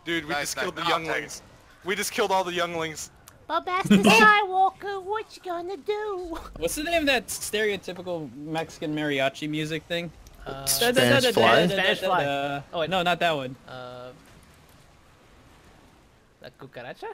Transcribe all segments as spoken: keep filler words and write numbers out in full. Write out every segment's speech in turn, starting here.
Dude, we nice, just nice. killed the No, younglings. We just killed all the younglings. Bobasta Skywalker, what you gonna do? What's the name of that stereotypical Mexican mariachi music thing? Uh, Spanish Fly? Spanish Fly. Oh wait, no, not that one. Uh, La Cucaracha?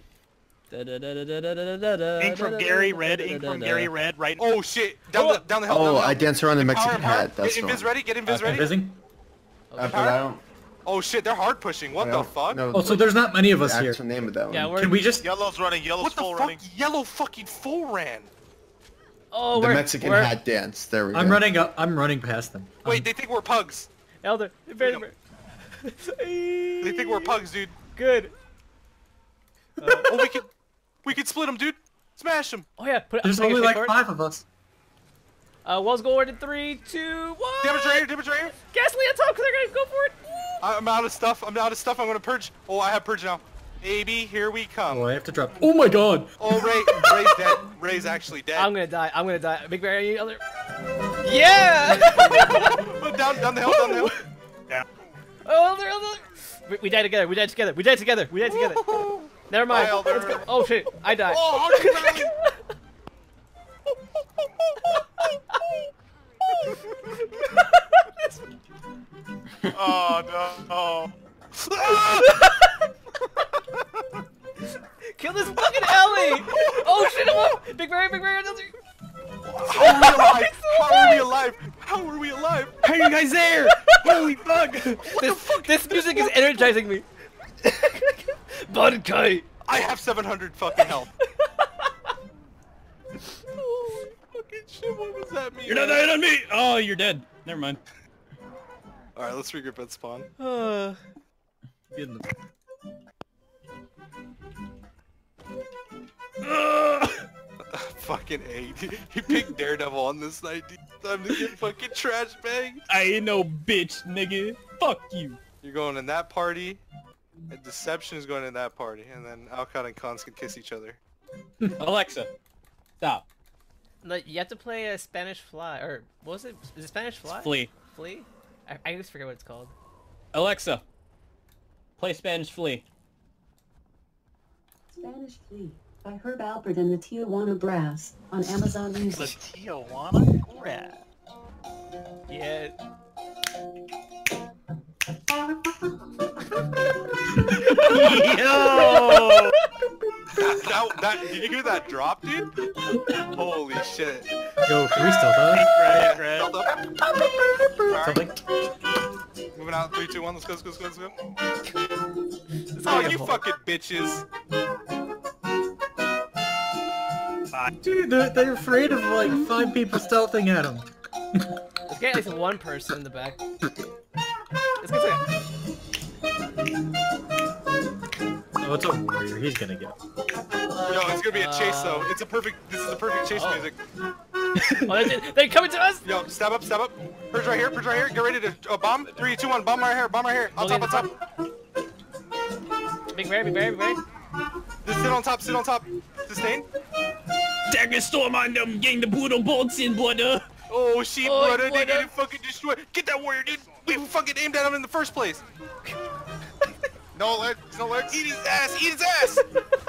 Ink from Gary Red, ink from Gary Red, right? Oh shit! Down the down the hill. down Oh, the I hill. dance around the Mexican Power, power. hat. That's Get the invis one. ready. Get invis Okay, ready. visiting. Uh, but I don't. Oh shit! They're hard pushing. What I the don't fuck? know Oh, so there's not many of the us here. actual name of that one. Yeah, we're... Can we just... Yellow's running. Yellow's What the full fuck? running. Yellow fucking full ran. Oh, the we're... Mexican we're... hat dance. There we go. I'm running up. I'm running past them. Wait, Um, they think we're pugs. Elder. They think we're pugs, dude. Good. Uh, oh, we could, we could split them, dude. Smash them. Oh yeah, put it. there's take it, only take like forward. five of us. Uh, walls go in three, two, one. Damage right here. Damage right here. Gasoline on top, cause they're gonna go for it. I'm out of stuff. I'm out of stuff. I'm gonna purge. Oh, I have purge now. Baby, here we come. Oh, I have to drop. Oh my god! Oh, Ray, Ray's dead. Ray's actually dead. I'm gonna die. I'm gonna die. Big Bear, any other? Yeah. down, down the hill. Down the hill. Oh, Elder, Elder. We, we died together. We died together. We died together. We died together. Never mind. Bye, Elder. Let's go. Oh shit! I died. Oh, how did you die? Oh no. Kill this fucking Ellie! Oh shit! I'm up. Big Bear, Big Bear, Elder. How are we alive? How are we alive? How are we alive? How are you guys there? Holy fuck! This, this music is energizing me. Bunkai. I have seven hundred fucking health. Holy fucking shit! What was that mean? You're not dying on me! Oh, you're dead. Never mind. All right, let's regroup at spawn. Uh, Fucking A. He picked Daredevil on this night, dude. Time to get fucking trash bagged. I ain't no bitch, nigga. Fuck you. You're going in that party. And Deception is going in that party, and then Alcott and Cons can kiss each other. Alexa, stop. like, you have to play a Spanish Fly, or what was it? Is it Spanish Fly? Flea. Flea? I, I just forget what it's called. Alexa, play Spanish Flea. Spanish Flea by Herb Alpert and the Tijuana Brass on Amazon The Music. Tijuana Rat. Yeah. Yo! That, that, that, did you hear that drop, dude? Holy shit. Yo, can we stealth out? Yeah, Red. held up. Something? Moving out, three, two, one, let's go, let's go, let's go, let's go. It's Oh, gonna get you full. fucking bitches. Dude, they're, they're afraid of like five people stealthing at them. Let's get at least one person in the back. Let's get to Oh, it's a warrior. He's gonna get. Yo, it's gonna be a chase though. It's a perfect, this is the perfect chase Oh. music. Oh, they're, they're coming to us! Yo, stab up, stab up. Purge right here, purge right here. Get ready to uh, bomb. Three, two, one, bomb right here, bomb right here. On top, on top. Big Bear, Big Bear, Big Bear. Just sit on top, sit on top. Sustain. Dagger storm on them, getting the boot on bolts in, brother. Oh shit, Oh, brother, they brother. getting fucking destroyed. Get that warrior, dude. We fucking aimed at him in the first place. No legs, no legs. Eat his ass, eat his ass.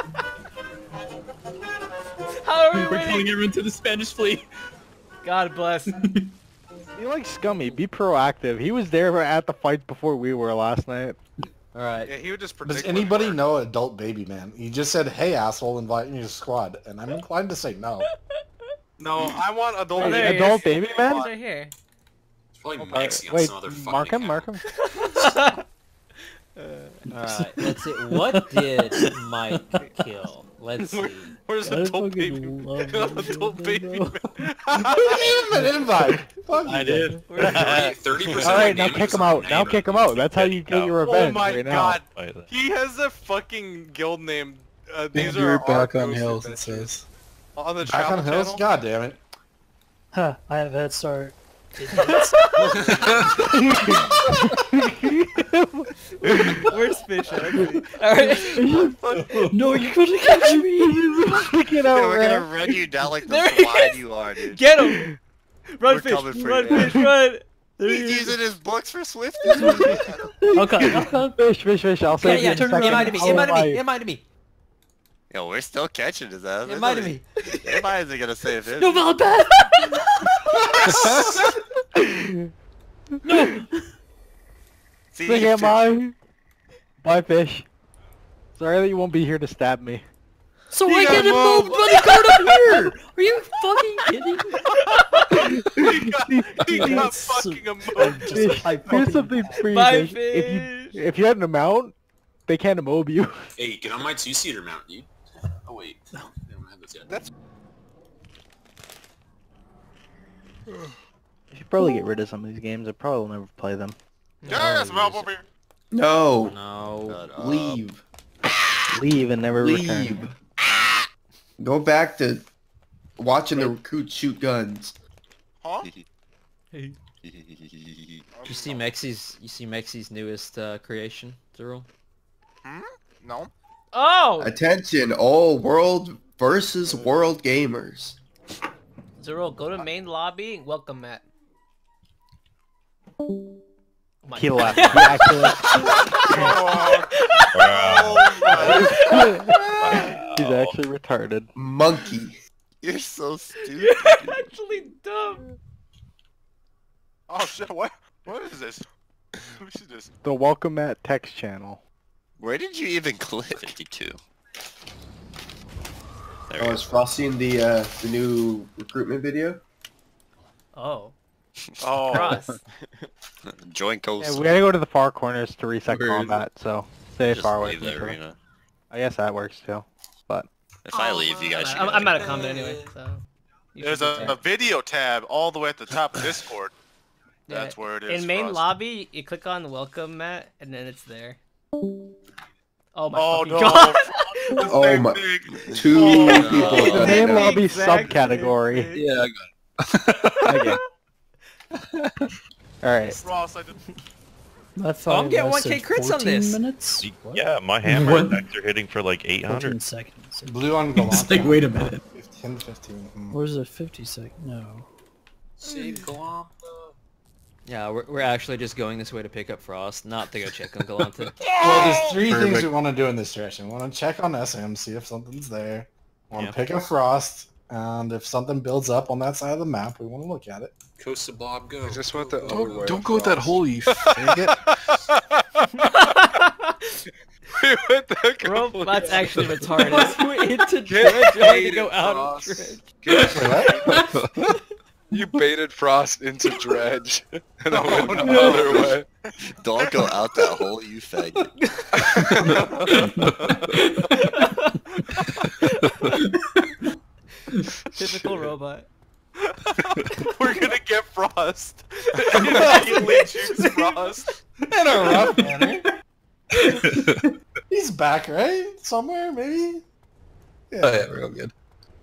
How are we We're calling winning? everyone to the Spanish Flea. God bless. You like Scummy, be proactive. He was there at the fight before we were last night. Alright. Yeah, he would just predict. Does what anybody happened. know Adult Baby Man? He just said, hey asshole, invite me to squad, and I'm inclined to say no. No, I want adult. Oh, there he Adult is. baby He's man? right here. It's probably Uh, Maxi on wait, some other fucking mark him, account. mark him. Alright, let's see. What did Mike kill? Let's see. Where's I adult fucking baby? love Adult baby. man. Who gave him an invite? Fuck I you. did. thirty percent Alright, now kick him out. Now kick him out. That's how you get your Oh revenge my right now. god. He has a fucking guild name. Uh, these You're are back our on ghost hills, it adventures. says. On the Back travel on hills? channel. God damn it. Huh, I have a head start. Where's Fish actually? Alright. No, you're gonna catch me! Get Yeah, over we're there. gonna run you down like the There he slide is. you are, dude. Get him! Run, We're Fish! coming for Run, you, man. Fish! Run! He's using his books for Swift. Okay. Fish, fish, fish. I'll Yeah, save you yeah, in a second. it might have me, it might have me, it might have me. Yo, we're still catching his ass. It might have me. Why is he gonna save him? No, Valbad! No! See, Say am I? Bye, fish. Sorry that you won't be here to stab me. So He I got get it moved moved. by the card up here! Are you fucking kidding me? he got, he got So- fucking I'm emoted. just- Fish, I here's fucking- something for you, Bye, fish. If you if you had an amount, they can't emote you. Hey, get on my two-seater mount, dude. Oh wait, no, they don't have this yet. That's You should probably get rid of some of these games. I probably will never play them. yeah, I got some help over here. No. No. Leave. Leave and never return. Leave. Go back to watching the recruits shoot guns. Huh? You see Mexi's, you see Mexi's newest uh, creation, Zero? Hmm? No. Oh! Attention, all world versus world gamers. Zero, go to main lobby and welcome Matt. Oh my He God. left. He actually left. Oh, He's actually retarded. Monkey. You're so stupid. You're actually dumb. oh shit! What? What is this? Who is this? The Welcome at text channel. Where did you even click? fifty-two. There Oh, we is Frosty in the uh, the new recruitment video? Oh. Oh. Cross. go. Join Yeah, Coast. we gotta go to the far corners to reset Where is combat, so stay Just far away leave from the each other. arena. I guess that works too. But If I leave, you guys should I'm, go I'm there. out of combat anyway, so. you There's should be a, fine. a video tab all the way at the top of Discord. Yeah, That's where it is. In main Frost. lobby, you click on welcome Matt, and then it's there. Oh my Oh fucking no! god! The Oh same my- thing. Two Oh, people no. have the done main it now. lobby Exact subcategory. same Yeah, I got it. Okay. Alright. Ross, I did. I thought I'm getting I one K said crits on fourteen this. minutes? What? Yeah, my hammer What? attacks are hitting for like eight fourteen hundred. seconds. Blue on Galante. It's like, wait a minute. fifteen, fifteen. Hmm. Or is it fifty seconds? No. Save Galante. Yeah, we're, we're actually just going this way to pick up Frost, not to go check on Galante. Well, there's three things Perfect. we want to do in this direction. We want to check on S M, see if something's there. We want Yeah. to pick up Frost, and if something builds up on that side of the map, we want to look at it. Coast to Bob, go. I just went the Don't- other way. don't of go with that Frost. hole, you faggot. We went the Robot's actually retarded. We're into Get dredge, only to baited, go out of Frost. dredge. Get- You baited Frost into dredge, and I went the no. other way. Don't go out that hole, you faggot. Typical robot. We're gonna get Frost. Immediately choose Frost. In a rough manner. He's back, right? Somewhere, maybe? Yeah. Oh yeah, real good.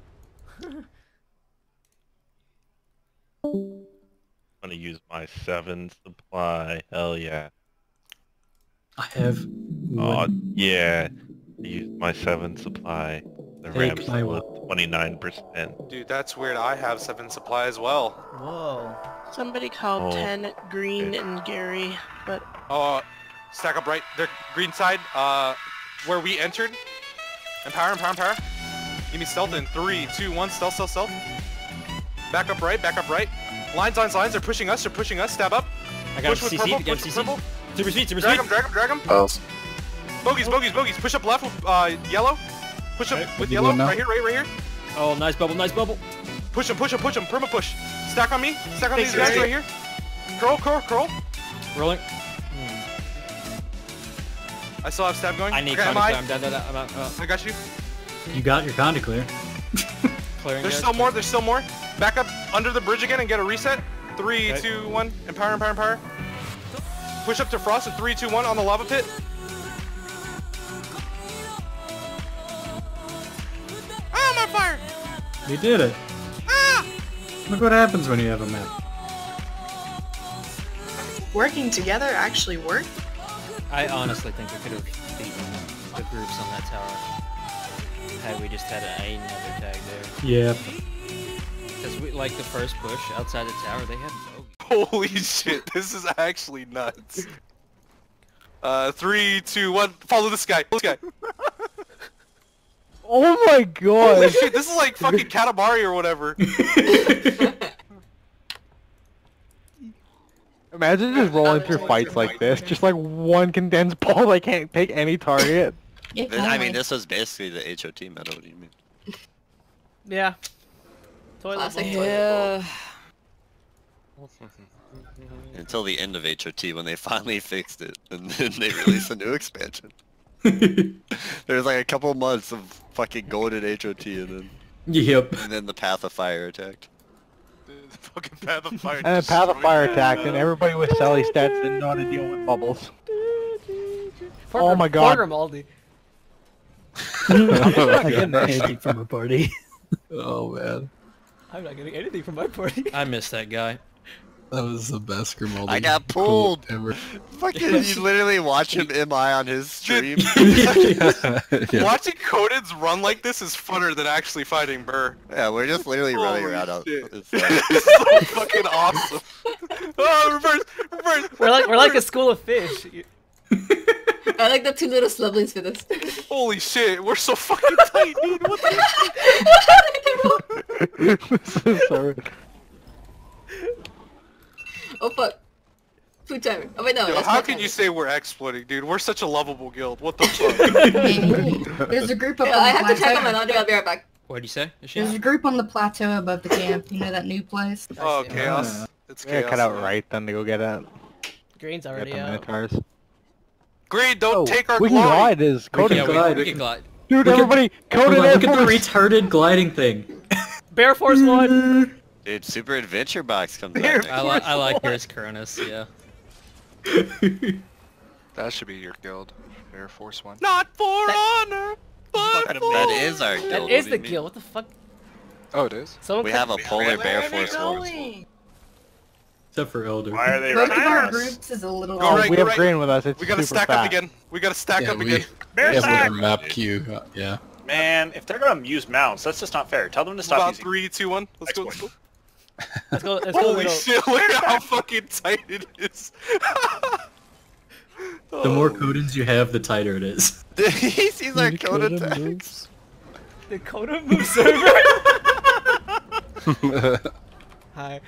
I'm gonna use my seven supply. Hell yeah. I have Oh one. yeah. I used my seven supply. The Take ram's my still one. at twenty-nine percent. Dude, that's weird. I have seven supply as well. Whoa. Somebody called Oh, ten Green okay. and Gary, but Uh, stack up right there, green side. Uh, where we entered. Empower, empower, empower. Give me stealth in three, two, one. Stealth, stealth, stealth. Back up right, back up right. Lines, lines, lines. They're pushing us. They're pushing us. Stab up. I got Push him with C C, purple. I got him Push C with C. purple. Super speed, super Drag speed. him, drag him, drag him. Oh. Bogeys, bogeys, bogeys. Push up left with uh, yellow. Push up Okay, with you yellow. going now? Right here, right, right here. Oh, nice bubble, nice bubble. Push him, push him, push him. Perma push. Stack on me. Stack on Thanks, these guys Gary. right here. Curl, curl, curl. Rolling. I still have stab going. I need okay, counter am clear. I? I'm down, down, down. I'm out. I'm out. I got you. You got your conda clear. Clearing There's guys. still more. There's still more. Back up under the bridge again and get a reset. Three, Okay. two, one. Empower, empower, empower. Push up to Frost at three, two, one on the lava pit. Ah, I'm on fire! You did it. Ah! Look what happens when you have a map. working together actually worked. I honestly think we could have beaten the groups on that tower had we just had a, another tag there. Yeah. Because we like the first push outside the tower, they had bogey. Holy shit, this is actually nuts. Uh, three, two, one, follow this guy, this guy. Oh my god! Holy shit, this is like fucking Katamari or whatever. Imagine just rolling through fights like this, just like one condensed ball that can't take any target. This- I mean, this was basically the H O T meta. What do you mean? Yeah. Toilet Classic bowl. toilet Yeah. Until the end of H O T when they finally fixed it, and then they released a new expansion. There was like a couple months of fucking golden H O T, and then Yep. and then the Path of Fire attacked. The fucking Path of Fire. And then Path of Fire attacked, and everybody with Sally stats didn't know how to deal with bubbles. Parker, Oh my god. Parker Maldi. I'm not getting anything from a party. Oh man, I'm not getting anything from my party. I miss that guy. that was the best Grimaldi. I got pulled. ever. Fucking, you literally watch him M I on his stream. Yeah. Watching Codens run like this is funner than actually fighting Burr. Yeah, we're just literally running Holy around. Out. shit. It's It's like- so fucking awesome. Oh, reverse, reverse. We're like we're like a school of fish. You- I like the two little slublings for this. Holy shit, we're so fucking tight, dude. What the This is so... Oh fuck. Food timer. Oh wait, no. Yo, that's how my can timer. you say we're exploiting, dude? We're such a lovable guild. What the fuck? There's a group up Yeah, on I the have to check on my plateau. laundry. I'll be right back. What'd you say? Is she There's a out? group on the plateau above the camp. You know that new place? Oh, chaos. It's Yeah, chaos. cut out right then to go get it. Green's Get already the out. Minotaurs. Green, don't Oh, take our we can glory. glide as We Coden. can Yeah, we, glide, we we can can- glide. Dude, Look at- everybody, Hold Coden on, Air look at the Force. retarded gliding thing. Bear Force one. Dude, Super Adventure Box comes Here. out. next I, li I like yours, Cronus. Yeah. That should be your guild. Air Force One. Not for honor, but That, for... that is our guild. That what is do the you mean? guild. What the fuck? Oh, it is? Someone We cut- have a Polar Bear Force One. Except for Elder. Why are they Both of running our us? groups is a little... Go Oh, right, we go have right. green with us. It's We gotta super stack fat. up again. We gotta stack Yeah, up we- again. Bear Yeah, sack! with a map queue. uh, Yeah. Man, if they're gonna use mounts, that's just not fair. Tell them to stop About using. three, two, one. Let's go. Let's go. Let's go. Let's go. Holy little- shit! Look at how fucking tight it is. The more Codens you have, the tighter it is. he sees our code attacks. The Coda move server. Hi.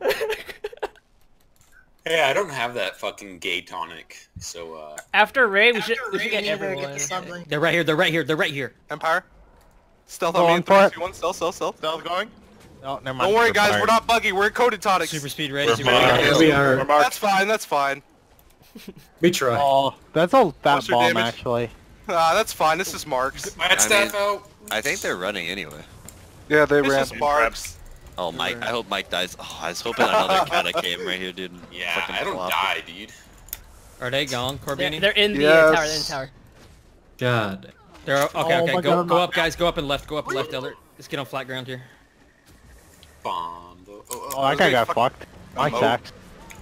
Hey, I don't have that fucking gay tonic, so uh. After raid, we should we should get everyone. They're right here. They're right here. They're right here. Empire. Stealth Go on me on in for three, it. two, one. Stealth, stealth, stealth. Stealth going? No, never mind. Don't worry, We're guys. fired. We're not buggy. We're coded tonics. Super speed ready. We're Super marked. ready. We are. We're marked. That's fine. That's fine. We try. Oh, that's a fat What's your bomb damage? actually. Ah, that's fine. This is Marks. My staff out. I think they're running anyway. Yeah, they This ran. is Marks. Oh, Mike. I hope Mike dies. Oh, I was hoping another Kata came right here, dude. Yeah, Fucking I don't flop. die, dude. Are they gone, They're, Corbini? they're in the Yes. uh, tower. They're in the tower. God. They're okay. Oh Okay, my go God, go my- up, guys. Go up and left. Go up and left, Elder. Let's get on flat ground here. Bomb. Oh, oh, Oh, that guy got fuck- fucked. My Oh. sacks.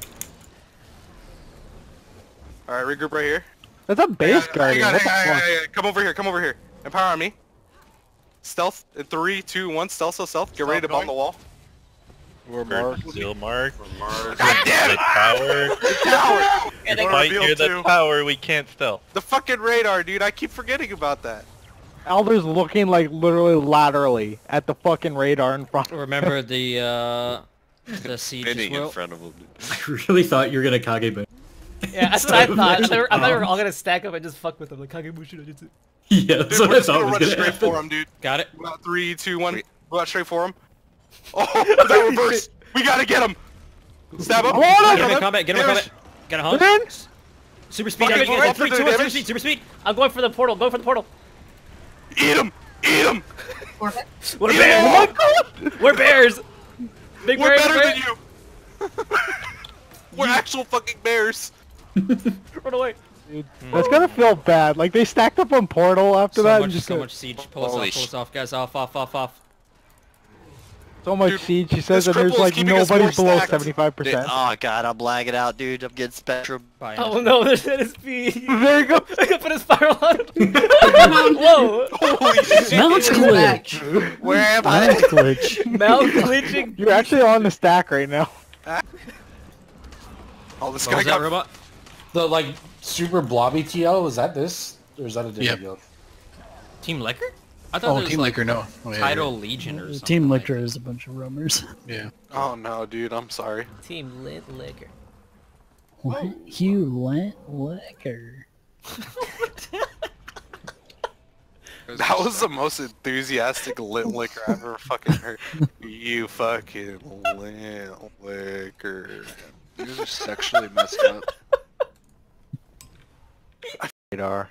All right, regroup right here. That's a base Hang on, guardian. hang on, What the hang on, fuck? hang on. Come over here. Come over here. Empower on me. Stealth in three, two, one. Stealth, stealth, stealth. Get ready to bomb the wall. We're We're marked. still marked. From Mars. God damn The it! tower. Tower. If Or we fight reveal near the two. tower, we can't stealth. The fucking radar, dude. I keep forgetting about that. Elder's looking like literally laterally at the fucking radar in front. of Remember the uh, the siege as Spinning in well. front of him. I really thought you were gonna Kage Yeah, that's what I thought. I thought, we were, I thought we were all gonna stack up and just fuck with them. Like Kagemushu Ninjutsu. Yeah, that's Dude, what we're I just thought gonna was run gonna straight happen. for him, dude. Got it. About three, two, one. Go out straight for him. Oh, that reverse. We gotta get him. Stab him. Get him in combat. Get him in Damage. combat. Got a hunt. Super speed. Fucking Damage. go Three, for two, the one. Super damage. speed. Super speed. I'm going for the portal. Go for the portal. Eat him. Eat him. We're Eat bears. him. We're bears. Big We're bears. better bears. than you. We're actual fucking bears. Run away. Dude, that's gonna feel bad. Like they stacked up on portal after So that much, and just so go- much siege. Pull us Holy off. Pull sh- us off, guys. Off, off, off, off. so much Dude, siege. She says this that there's cripple is like keeping us nobody more below stacked. seventy-five Dude, percent. oh god, I'm lagging out, dude. I'm getting Spectrum. Bye. Oh no, there's N S P. There you go. I can put a spiral on him. Whoa. Holy shit. Mount glitch. Where am Mount I? glitch. Mount glitching. You're actually on the stack right now. Oh, this What guy was got that robot? The like super blobby T O, is that this? Or is that a different Yeah. guild? Team Liquor? I thought Oh, there was Team like Liquor, no. Oh, yeah, Tidal yeah. Legion or something. Team Liquor is a bunch of roamers. Yeah. Oh no, dude, I'm sorry. Team Lit Liquor. What? You Lent Liquor. That was the most enthusiastic lit liquor I've ever fucking heard. You fucking lit liquor. You guys are sexually messed up. Radar.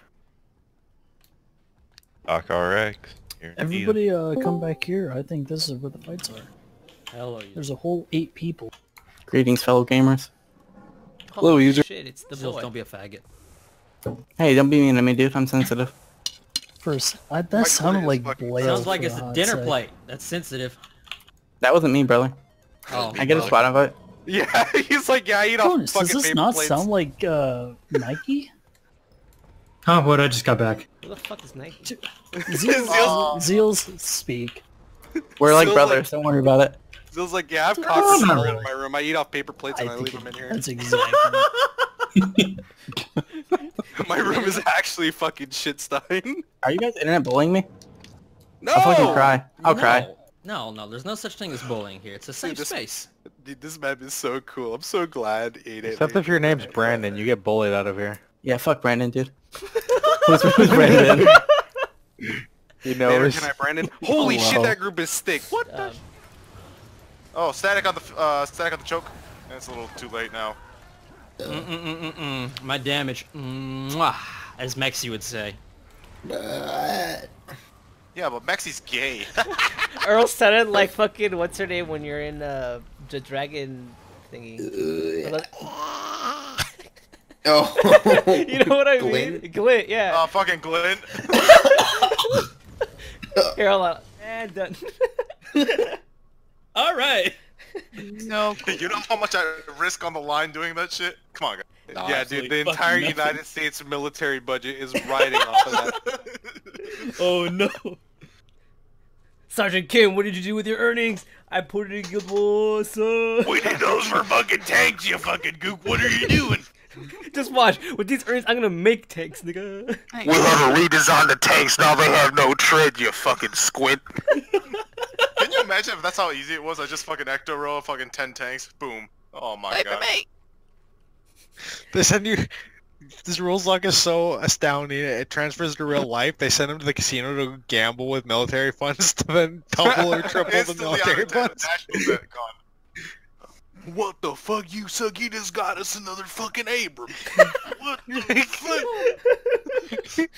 Doc R X. Guaranteed. Everybody uh, come back here. I think this is where the fights are. Hello, you. There's a whole eight people. Greetings, fellow gamers. Hello, Hello, user. Shit, it's the Zills, boy. don't be a faggot. Hey, don't be mean to me, dude. I'm sensitive. First, I, that sounded like Blair. Sounds like for it's a God's dinner sake. plate. That's sensitive. That wasn't me, brother. Oh, I get a spot invite. Yeah, he's like, yeah, I eat off Jonas, fucking does this paper not plates. sound like uh, Nike? Huh? What? I just got back. Who the fuck is Nike? Zeals, Zeals speak. We're like Feels brothers. like- Don't worry about it. Feels like, yeah, I have Oh, cockers no. in my room. I eat off paper plates and I, I leave think them in here. That's exactly. My room is actually fucking Shitstein. Are you guys internet bullying me? No! I'll fucking cry. I'll no. cry. No, no, there's no such thing as bullying here. It's a safe Dude, this- space. Dude, this map is so cool. I'm so glad eight eight. Except if your name's Brandon, you get bullied out of here. Yeah, fuck Brandon, dude. who's, who's Brandon? You Know, know, can I, Brandon? Holy shit, that group is thick. What the? Um, Oh, static on the f- uh, static on the choke. It's a little too late now. Mm-mm-mm-mm. My damage. Mwah, as Mexi would say. Yeah, but Mexi's gay. Earl said it like fucking what's her name when you're in uh the dragon thingy. Oh. You know what I mean? Glint? Glint, yeah. Oh, fucking Glint. Here, hold on. And done. All right. No. You know how much I risk on the line doing that shit? Come on, guys. Nah, yeah, dude, the entire nothing. United States military budget is riding off of that. Oh no. Sergeant Kim, what did you do with your earnings? I put it in Guild Wars. Uh... We need those for fucking tanks, you fucking gook. What are you doing? Just watch. With these earnings, I'm gonna make tanks, nigga. We had to redesign the tanks. Now they have no tread, you fucking squint. Can you imagine if that's how easy it was? I just fucking ecto roll fucking ten tanks. Boom. Oh my god. they send you. This rules log is so astounding. It transfers to real life. They send him to the casino to gamble with military funds to then double or triple the Instantly military out of ten, funds. national debt gone. What the fuck, you suck? You just got us another fucking Abram. What the fuck?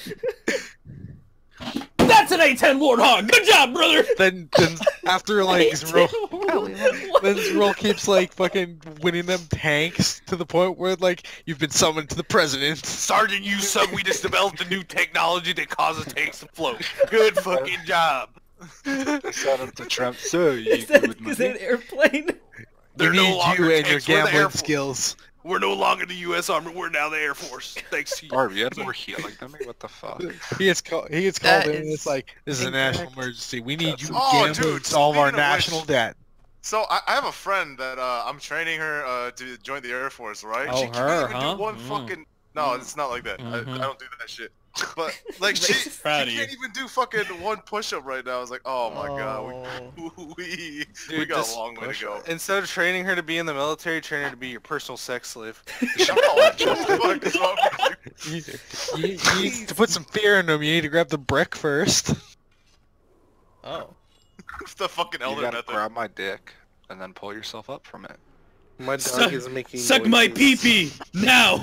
That's an A ten Warthog. Good job, brother. Then, then after like Zroll, then Zroll keeps like fucking winning them tanks to the point where like you've been summoned to the president. Sergeant, you suck. We just developed a new technology that causes tanks to float. Good fucking job. Set up the trap. So you Is that, good with is that an me? airplane? We They're no need longer you and your tanks, we're the Air gambling Force. skills. We're no longer the U S Army. We're now the Air Force. Thanks to you. Barb, you had more healing than me? What the fuck? He gets called. He gets That called in. And is it's like this is a national emergency. We need you to Oh, gamble dude, and solve our speaking of national which- debt. So I, I have a friend that uh, I'm training her uh, to join the Air Force, right? Oh, she can't her, even huh? do one Mm. fucking. No, it's not like that. I, Mhm. I don't do that shit. But like she, she Proud of can't even do fucking one push-up right now. I was like, oh my god, we we, we Dude, got this- a long way to go. Instead of training her to be in the military, train her to be your personal sex slave. Shut up! What the fuck is wrong with you? You, you need to put some fear in them. You need to grab the brick first. Oh. The fucking You elder gotta method. grab my dick and then pull yourself up from it. My dog Suck- is making Suck my noises. pee-pee now.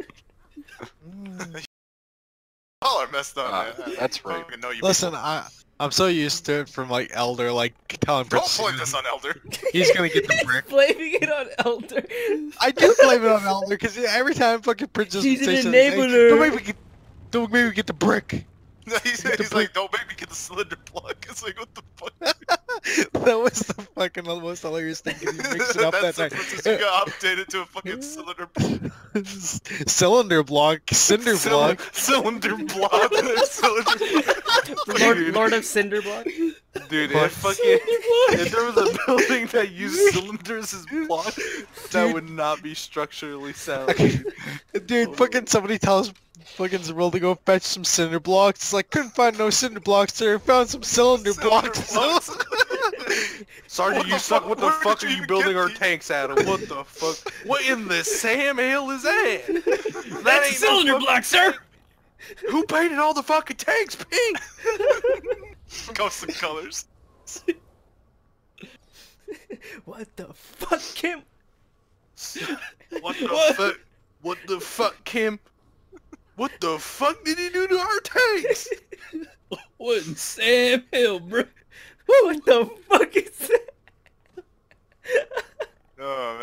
Y'all are messed up, Uh, man. that's I don't right. even know you Listen, people. I I'm so used to it from like Elder, like telling Don't Princess point this on Elder. he's gonna get the brick. Blaming it on Elder. I do blame it on Elder because every time fucking Princess She's would an say something, hey, enabler. don't make me get, don't make me get the brick. he's, he's like, don't make me get the cylinder block. It's like, what the fuck? That was the fucking most hilarious thing. You mixed it up that That's night. what you got updated to a fucking cylinder block. Cylinder block, cinder block. Cylinder block. Cylinder Lord, Lord of Cinder Block. Dude, if fucking if there was a building that used cylinders as blocks, that would not be structurally sound. Dude, fucking somebody tells fucking Zeril to go fetch some cinder blocks. It's like, couldn't find no cinder blocks there, found some cylinder blocks. Sergeant, you suck. What the Where fuck did are you you even building get our these? tanks out of? What the fuck? What in the Sam hell is that? That That's a ain't cylinder no block, sir! Who painted all the fucking tanks pink? Custom colors. What the fuck, Kim? What the fuck? What the fuck, Kim? What the fuck did he do to our tanks? What in Sam Hill, bro? What the fuck is that? Oh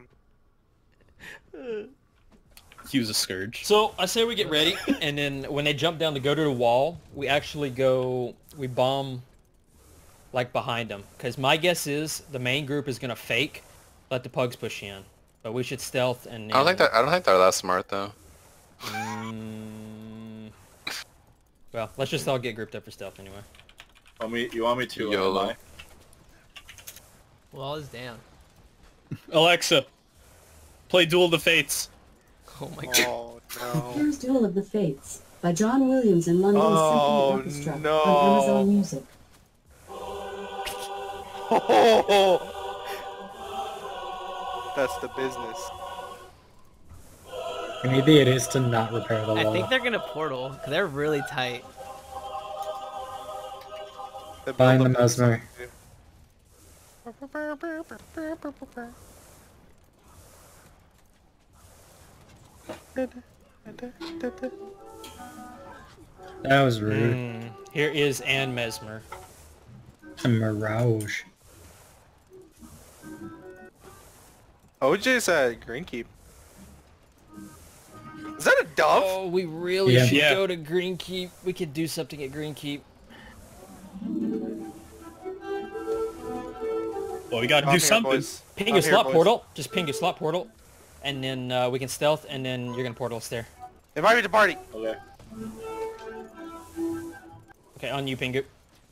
man. He was a scourge. So I say we get ready, and then when they jump down to go to the wall, we actually go, we bomb like behind them. Because my guess is the main group is gonna fake, let the pugs push in, but we should stealth and. I don't think that. I don't think they're that smart though. Mm, well, let's just all get grouped up for stealth anyway. Want me? You want me to? YOLO. Uh, Wall is down. Alexa, play Duel of the Fates. Oh my god. Oh no. Here's Duel of the Fates by John Williams and London Oh, Symphony Orchestra no. on Amazon Music. Oh, that's the business. Maybe it is to not repair the I wall. think they're gonna portal, because they're really tight. Find the Mesmer. That was rude. Mm, here is Ann Mesmer. A mirage. O J's at Greenkeep. Is that a dove? Oh, we really Yeah. should Yeah. go to Greenkeep. We could do something at Greenkeep. Well, we gotta I'm do here, something. boys. Ping I'm a here, slot boys. portal. Just ping a slot portal. And then uh, we can stealth, and then you're gonna portal us there. Invite me to party. okay. Okay, on you, Pingu.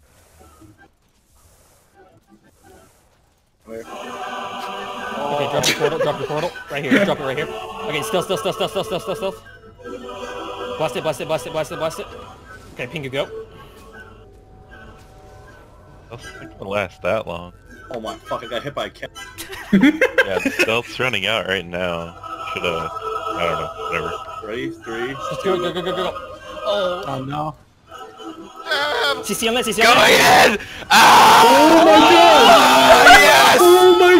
Where? Okay, drop your portal, drop your portal. Right here, drop it right here. Okay, stealth, stealth, stealth, stealth, stealth, stealth, stealth, stealth. Blast it, blast it, blast it, blast it, blast it. Okay, Pingu, go. That's not gonna last that long. Oh my fuck! I got hit by a cat. Yeah, the stealth's running out right now. Shoulda, I don't know, whatever. Ready? Three. Just go, go, go, go, go, go. Oh. Oh no. C C on that, C C Go on that. ahead! Ah! Oh my god! Yes! Oh my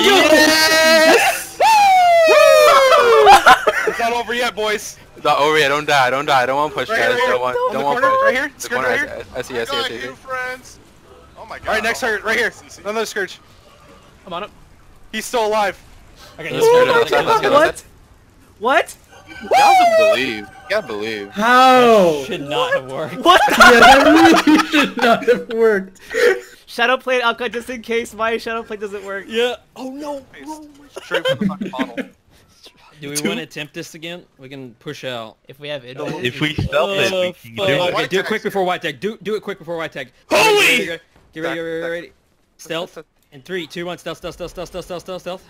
god! Yes! It's not over yet, boys. Not over yet. Don't die. Don't die. Don't want to push, Right guys. here, Don't want. in Don't the want corner, push. right here. The Scourge corner. right I, here. I see. I see. I Got see. I you, see. friends. Oh my god. All right, next target, right here. C C. Another Scourge. I'm on it. He's still alive. Okay, Let's let's go. go. Let's go. Let's go. What? What? You gotta believe. You gotta believe. How? Should not have worked. What? Yeah, that really should not have worked. Shadow plate Alka just in case my shadow plate doesn't work. Yeah. Oh no. Straight from the fucking bottle. Do we Two? want to attempt this again? We can push out. If we have it. If we stealth it, we can do Uh, it. okay, do it quick before white tag. Do do it quick before white tag. Holy! Get ready, get ready, get ready, get ready, get ready. Stealth. In three, two, one. Stealth, stealth, stealth, stealth, stealth, stealth, stealth, stealth.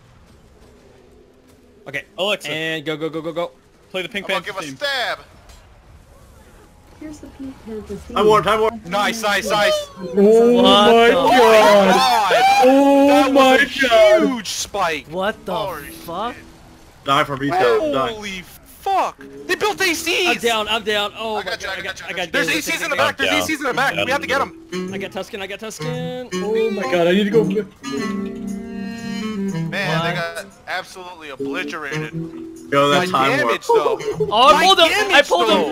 Okay. Alexa, And go, go, go, go, go. play the Pink I'm gonna Panther give a theme. stab. Here's the Pink Panther theme. I warped. I warped. Nice, nice, nice. Oh What my the- god! Oh That my was a god! huge spike. What the Holy fuck? Die for retail. Die. Holy fuck! They built A Cs. I'm down, I'm down. Oh I my got you, god, I I got got, you, I I got. There's this, A Cs this, in the this, back. There's down. A Cs in the back. We have to get them. I got Tuscan, I got Tuscan. Oh my god, I need to go. Man, they got absolutely obliterated. Yo, My that time warp. damage though. Oh, I My pulled him! I damage, pulled him! though. I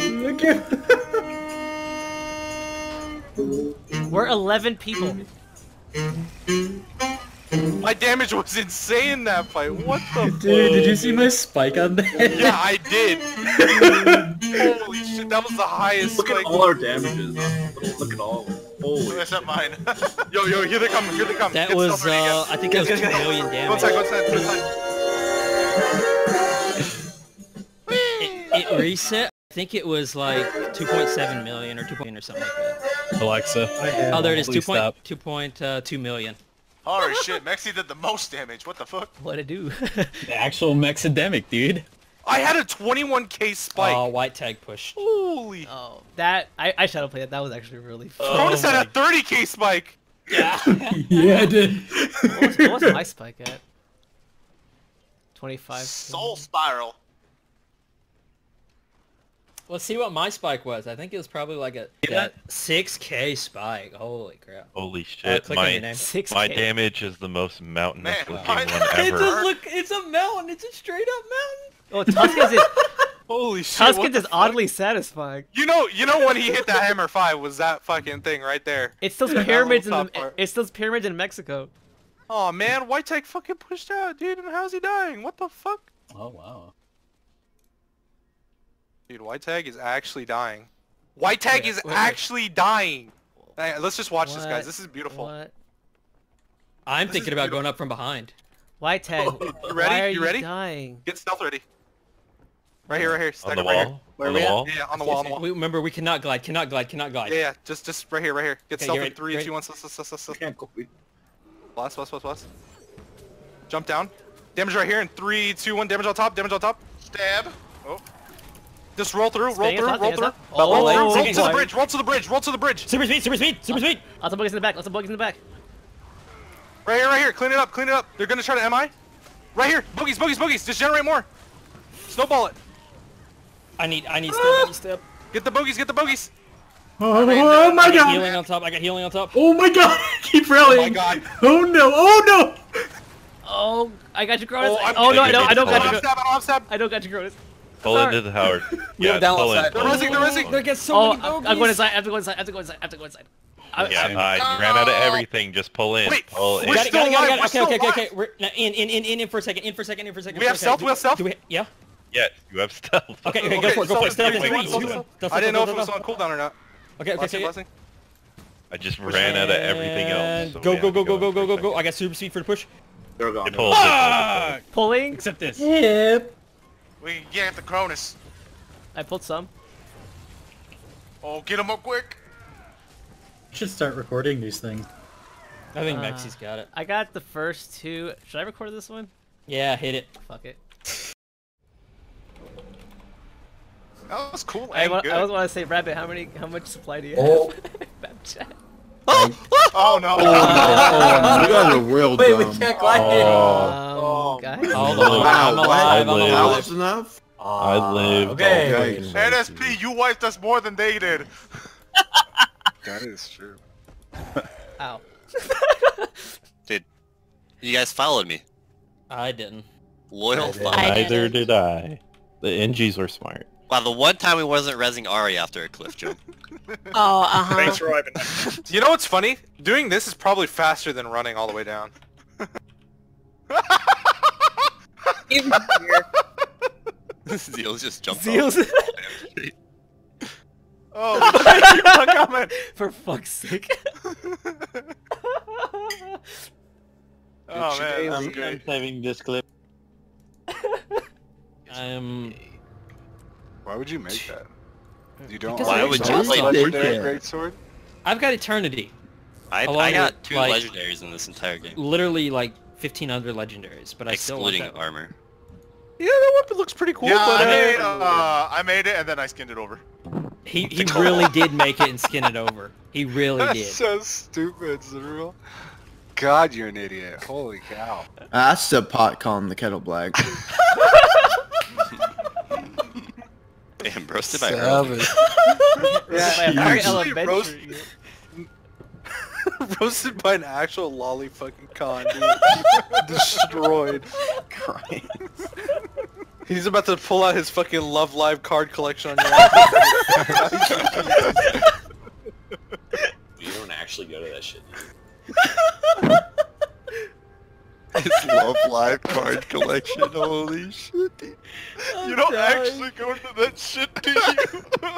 pulled him! We're eleven people. My damage was insane that fight. What the? Dude, did you see my spike on that? Yeah, I did. Holy Holy shit, that was the highest Look at spike. all our damages. Look, look at all of them. Holy. That's not mine. Yo, yo, here they come, here they come. That Get was, stuff ready uh, again. I think that was two million Go damage. inside, go inside, go inside. It, it reset. I think it was like two point seven million or two point or something like that. Alexa. Oh, there it is. Please two point stop. two point uh, two million. Holy shit, Mexi did the most damage. What the fuck? What'd it do? The actual Mexidemic, dude. I had a twenty-one K spike. Oh, white tag pushed. Holy. Oh, that I I shadow played that. That was actually really fun. Cronus had a thirty K spike. Yeah. Yeah, I did. What was, what was my spike at? twenty-five. Soul Spiral. Let's see what my spike was. I think it was probably like a yeah, six K spike. Holy crap. Holy Uh, shit, click on your my, name. six K. my damage is the most mountainous Man, looking mine- one It ever. just look. It's a mountain. It's a straight up mountain. Oh, Tuskens is Holy shit. what Tuskens the is fuck? oddly satisfying. You know, you know when he hit that hammer five was that fucking thing right there. It's those That pyramids in little the, top part. it's those pyramids in Mexico. Oh man, White Tag fucking pushed out, dude, and how's he dying? What the fuck? Oh wow. Dude, White Tag is actually dying. White Tag Wait, is wait, wait. actually dying. Hey, let's just watch this, What? guys. This is beautiful. What? I'm This thinking is about beautiful. going up from behind. White tag. You Why ready? are You you ready? dying? Get stealth ready. Right here, right here. Stack On the up right here. wall? Where On we the at? wall? Yeah, yeah, on the wall, on the wall. We, remember, we cannot glide. Cannot glide. Cannot glide. Yeah, yeah, just, just right here, right here. Get Okay, stealth you're in right, three, right. two, one, stealth, stealth, stealth, stealth. Can't go. Blast, blast, blast, blast. Jump down. Damage right here in three, two, one. Damage on top. Damage on top. Stab. Oh. Just roll through. Roll Staying through. top, Roll staying through. top. Roll Oh, through. Roll second to the one. bridge. Roll to the bridge. Roll to the bridge. Super speed. Super speed. Super speed. Lots of buggers in the back. Lots of buggers in the back. Right here, right here. Clean it up. Clean it up. They're gonna try to M I. Right here. Boogies, boogies, boogies. Just generate more. Snowball it. I need. I need step. I need step. Get the boogies. Get the boogies. Oh, oh my I got god! healing on top. I got healing on top. Oh my god! Keep Oh rallying! my god. Oh no! Oh no! Oh, I got you, Cronus. Oh, I'm Oh, no, I taking don't. I don't it. got I you. don't have stab. I don't have stab. I don't got you, Cronus. Pull Sorry. into the Howard. Yeah, Yeah, down pull in. outside. They're resing. They're resing. There gets so Oh, many I- bogeys. I'm going inside. I have to go inside. I have to go inside. I have to go inside. I, Yeah, I, I ran out of everything. Just pull in. Wait, pull in. we're Got it, got it, got it, got it. We're Okay, still okay, okay, alive. okay. We're now in, in, in, in, in for a second. In for a second. In for a second. We for a have second. stealth, we have stealth? Do we? Yeah. Yeah, you have stealth. Okay, okay, go Okay, for it. Go for it. stealth, Stealth in wait, three, wait, two, stealth, one. stealth. Stealth, I didn't know stealth, if it was stealth, on cooldown or not. Okay, okay, Blessing, okay. blessing. I just ran out of everything else. And so go, we go, have go, to go, go, in go, for go, a go. second. I got super speed for the push. They're gone. It pulled, it pulled, it pulling. Except this. Yep. We can get the Cronus. I pulled some. Oh, get him up quick. Should start recording these things. I think Uh, Mexi's got it. I got the first two. Should I record this one? Yeah, hit it. Fuck it. That was cool I, and wa- good. I always want to say, Rabbit, how many, how much supply do you Oh. have? Bad chat. Oh no. Oh, no. You guys are real Wait, dumb. we can't glide here. Um, Oh. guys. Hold Wow, on. I'm wow. alive. I'm I That alive. was enough? I lived. okay. all Okay. fucking N way S P, through. you wiped us more than they did. That is true. Ow. You guys followed me. I didn't. Loyal I did. follow. I Neither didn't. did I. The N Gs were smart. Wow, the one time we wasn't rezzing Ari after a cliff jump. Oh, uh-huh. Thanks for wiping. You know what's funny? Doing this is probably faster than running all the way down. Zeals just jumped Zeals. off. Oh, shit, you coming. For fuck's sake. Oh man, that's I'm, great. I'm saving this clip. I'm. Why would you make that? You don't. Because Why it would is you awesome. play legendary Yeah. greatsword? I've got eternity. I, Along I with, got two like- legendaries in this entire game, Literally like fifteen other legendaries, but I still want excluding that. armor. Yeah, that weapon looks pretty cool. Yeah, but, I uh, made, uh, I made it and then I skinned it over. He he really did make it and skin it over. He really That's did. so stupid, Zerul. God, you're an idiot. Holy cow. That's the pot calling the kettle black. Damn, roasted by Earl. Savage. Yeah, Very actually elementary. roast- roasted by an actual lolly fucking con, dude. Destroyed. Crying. He's about to pull out his fucking Love Live card collection on your ass. You don't actually go to that shit. His Love Live card collection, holy shit, dude. You don't actually go to that shit, do you?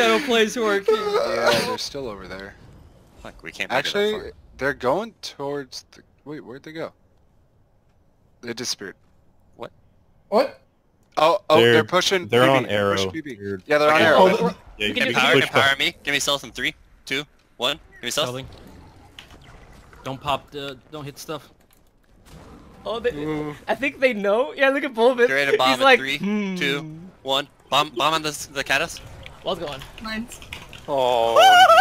shadow plays working. Yeah, they're still over there. Fuck, we can't make it that Actually, far. they're going towards the... Wait, where'd they go? They disappeared. What? What? Oh, oh, they're, They're- pushing they're P B. on arrow. Push P B. You're- Yeah, they're on Okay. arrow. Oh, the- Yeah, you can can do- Empower, push empower back. me. Give me stealth in three, two, one. Give me stealth. Stealthing. Don't pop the, don't hit stuff. Oh, they, I think they know. Yeah, look at Bulbin. Get ready to bomb He's in like, three, hmm. two, one. Bomb, bomb on the the caddis. What's going? Mine's. Oh.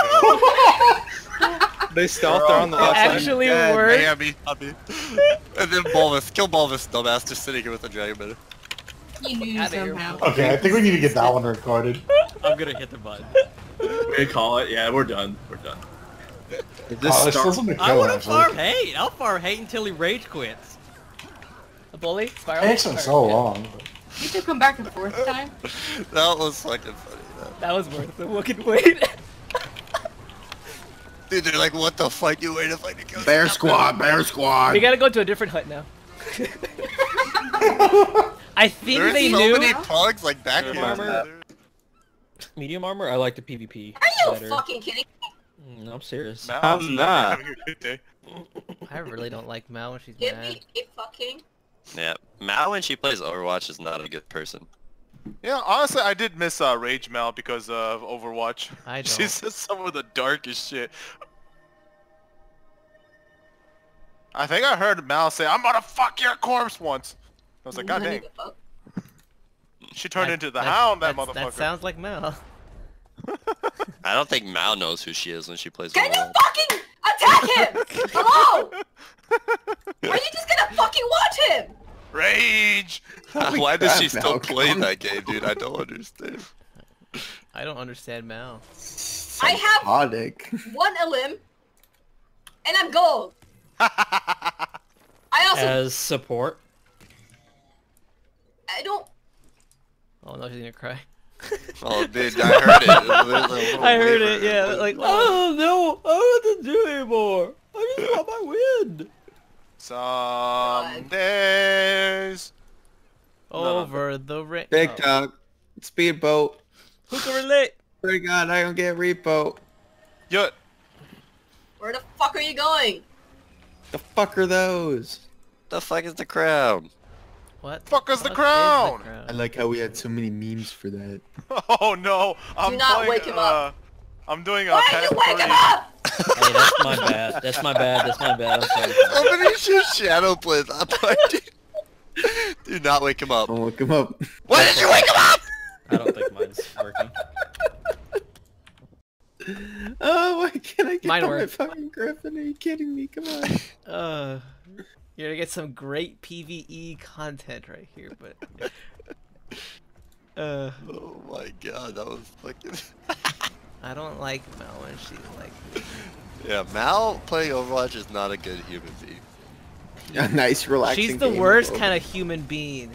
They stealth. They're on the It left side. actually Yeah, worked. yeah, me, on me. And then Bulbous. Kill Bulbous, dumbass, just sitting here with the dragon better. You knew Outta here. somehow. Okay, I think we need to get that one recorded. I'm gonna hit the button. We call it. Yeah, we're done. We're done. Oh, there's still something to I kill, wanna actually. farm hate. I'll farm hate until he rage quits. A bully? Spiral? It takes them so long. You should come back a fourth time. That was fucking funny. That. That was worth the fucking wait. Dude, they're like, what the fuck you waiting for to go? Bear squad, bear squad. We gotta go to a different hut now. I think There's they so knew. many pugs like back Medium armor. Medium armor. I like the PvP. Are you better. fucking kidding? Mm, No, I'm serious. I'm not. Having a good day. I really don't like Mal when she's Give mad. me a fucking. Yeah, Mao when she plays Overwatch is not a good person. Yeah, honestly, I did miss uh, Rage Mal because of Overwatch. I She don't. says some of the darkest shit. I think I heard Mal say, "I'm gonna fuck your corpse" once. I was like, God dang. She turned That- into the that's- hound, that that's- motherfucker. That sounds like Mal. I don't think Mao knows who she is when she plays Can you Overwatch. fucking attack him? Hello? Are you just gonna fucking watch him? Rage! Why does she crap, still Mao, play calm that game, dude? I don't understand. I don't understand Mal. I have Psychotic. one elim, and I'm gold. I also As support. I don't. Oh no, she's gonna cry. Oh, dude, I heard it. There's a little I heard waver. it, yeah, like, I don't know. I don't know what to do anymore. I just want my win. Some days. Over the ring. Big oh. dog. Speedboat. Who can relate? Pray God, I don't get repo. Yo, Where the fuck are you going? The fuck are those? The fuck is the crown? What? Fuck is the fuck crown? I like how we had so many memes for that. Oh no! I'm Do not playing, wake him uh, up. I'm doing a Why pet are you wake him three. up? Hey, that's my bad. That's my bad. That's my bad. I'm sorry. Somebody should shadow play that part, dude. Do not wake him up. Don't wake him up. Why did you wake him up? I don't think mine's working. Oh, why can't I get Mine on my worked. fucking griffin? Are you kidding me? Come on. Uh, you're gonna get some great PvE content right here, but. Uh, Oh my god, that was fucking... I don't like Mal when she's like. Yeah, Mal playing Overwatch is not a good human being. A nice, relaxing She's the game worst of kind of human being.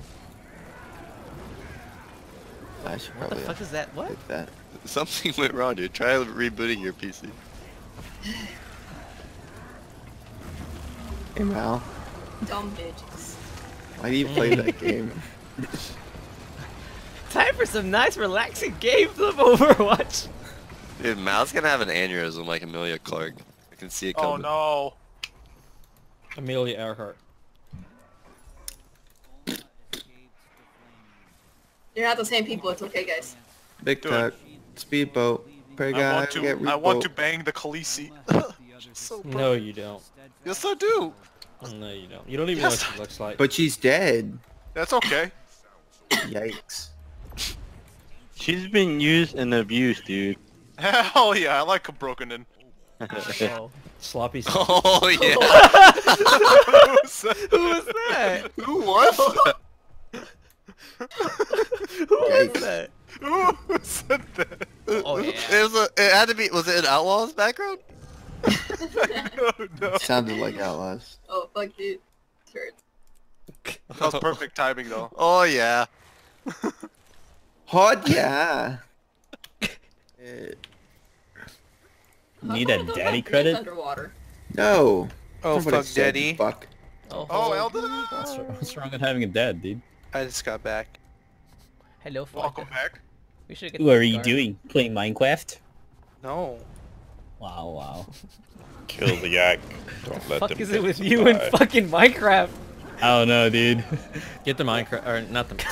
I should What the probably fuck is that? What? Like that. Something went wrong, dude. Try rebooting your P C. Hey Mal, Dumb bitches. why do you play that game? Time for some nice, relaxing games of Overwatch. Dude, Mal's gonna have an aneurysm like Amelia Clark. I can see it Oh coming. no! Amelia Earhart. You're not the same people. It's okay, guys. Big Dude. Tuck, Speedboat, pray I God, want I get to. I want repo. to bang the Khaleesi. So No, you don't. Yes, I do. No, you don't. You don't even Yes, know what she looks like. But she's dead. That's okay. Yikes. She's been used and abused, dude. Hell yeah, I like a broken in. Oh. Sloppy. Oh yeah. Who was that? Who was that? Who was that? Who said that? Oh yeah. It was a, it had to be, was it an Outlaws background? No, no. Sounded like Outlaws. Oh fuck, dude. Hurt. That was perfect timing though. Oh yeah. Hot yeah. Uh, Need How a come I don't daddy have credit? hands Underwater. no. Oh, Nobody fuck said daddy. Fuck. Oh, Oh, hello. Elden. What's, what's wrong with having a dad, dude? I just got back. Hello, Welcome Flocka. back. We should get What are this you guard. doing? Playing Minecraft? No. Wow, wow. Kill the yak. Don't The let fuck them is get it with to you and fly. fucking Minecraft? I don't know, dude. Get the Minecraft, or not the.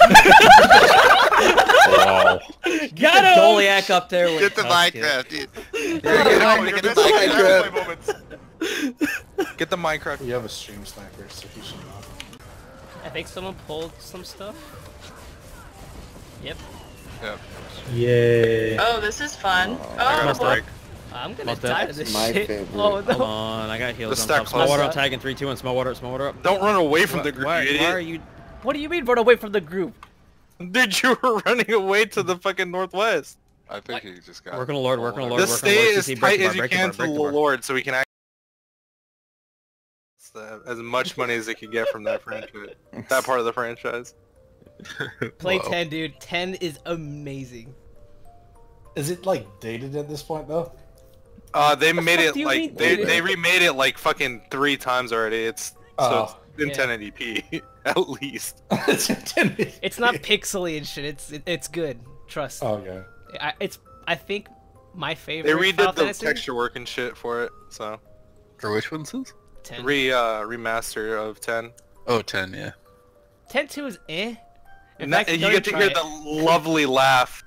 Wow. Got him! Goliath up there with. Get the Tusk, yeah. Minecraft, dude. There you go. Get Get the the Minecraft. Minecraft. Get the Minecraft. You have a stream sniper, so he should know. I think someone pulled some stuff. Yep. Yep. Yay. Oh, this is fun. I got Oh, a break. I'm gonna Must die have- to this My shit. favorite. Oh no. Hold on, I got heals The on stack top. Small close. water, I'm tagging three, two, one. Small water, small water up. Don't run away from Why- the group, why, you idiot. why are you? What do you mean run away from the group? Dude, you were running away to the fucking northwest. I think he just got. Work on the Lord, work on the Lord, Just work on the stay Lord. as C C, break tight the bar, as you break the can bar, to break the the bar. Lord so we can act uh, as much money as they could get from that franchise. That part of the franchise. Play Whoa. ten, dude. ten is amazing. Is it like dated at this point though? Uh, they What the made fuck it do you like mean, they dude? they remade it like fucking three times already. It's so Oh. it's in Yeah. ten eighty p at least. It's not pixely and shit. It's it, it's good. Trust. Oh, okay. I, it's I think my favorite. They Final redid the Fantasy? texture work and shit for it. So For which one's this? ten. re uh remaster of ten. Oh, ten, yeah. ten two is eh. In And that, fact, you don't get to even hear try the lovely laugh.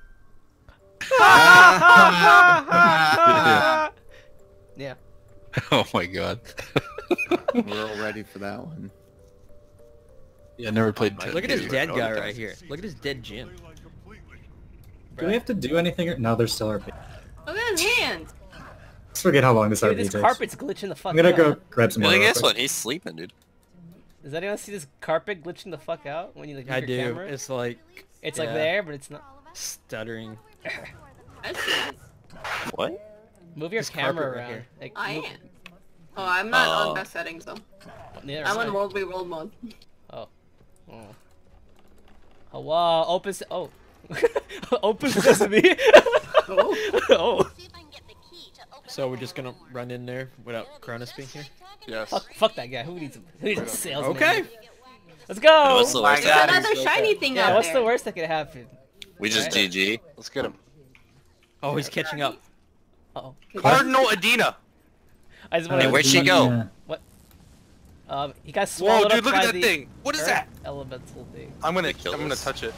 Yeah. Oh my god. We're all ready for that one. Yeah, I never played ten. Look at this dude. dead guy right here. Look at this dead Jim. Do we have to do anything? Or... No, there's still R P. Look at his hand. Let's forget how long this Dude, R P this takes. carpet's glitching the fuck I'm gonna out. go grab some Look water. at real this quick. one. He's sleeping, dude. Does anyone see this carpet glitching the fuck out when you like move I your do. camera? It's like. It's like yeah, there, but it's not. Stuttering. I see it. What? Move your This camera carpet right around. here. Like, I move- am. Oh, I'm not Oh. on best settings though. Neither I'm am on I. World v World mode. Oh. Oh. Oh, wow. Open. Se oh. Open sesame. Oh. Oh. So we're just gonna run in there without Cronus being here? Yes. Fuck, fuck that guy. Who needs a, who needs a salesman? Okay. Let's go. What's the worst There's that another shiny thing Yeah, out what's there. the worst that could happen? We just Right. G G. Let's get him. Oh, he's catching up. Uh oh. Cardinal Adina. I just Hey, want where'd she go? What? Um, he got Whoa, swallowed dude, up look by at that the thing. What is earth that? Elemental thing. I'm gonna kill I'm gonna this. touch it.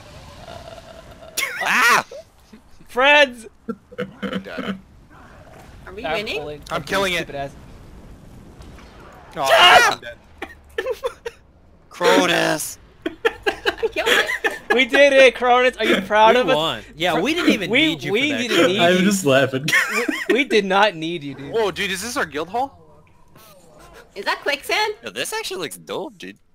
Ah! Friends. Dead. Are we I'm winning? pulling- I'm killing it. stupid ass- Oh, I'm dead. Cronus! I killed it. We did it, Cronus. Are you proud We of us? won. Yeah, we didn't even we, need you we for that. didn't need I'm you. just laughing. we, we did not need you, dude. Whoa, dude, is this our guild hall? Is that quicksand? Yo, this actually looks dope, dude.